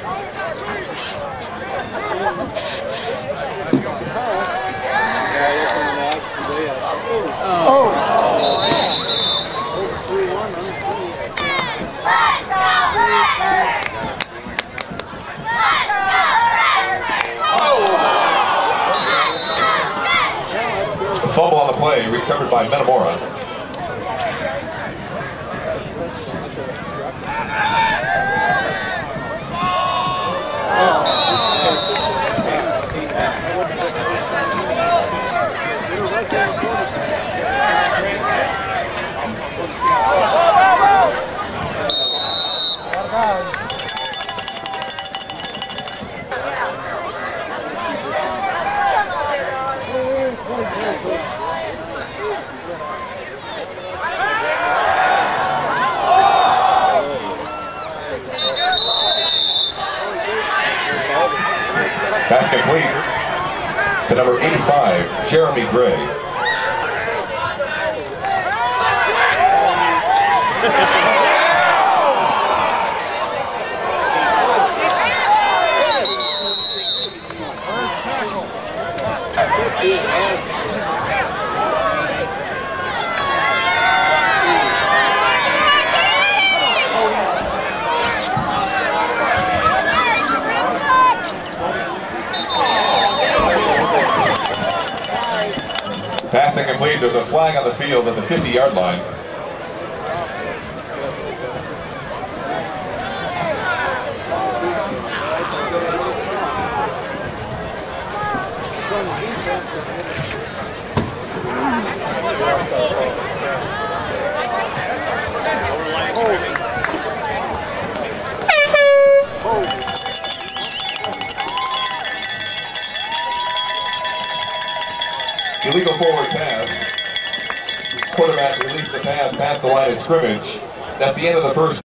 Fumble on the play, recovered by Metamora. Pass complete to number 85, Jeremy Gray. Passing complete, there's a flag on the field at the 50-yard line. Illegal forward pass. Quarterback released the pass past the line of scrimmage. That's the end of the first.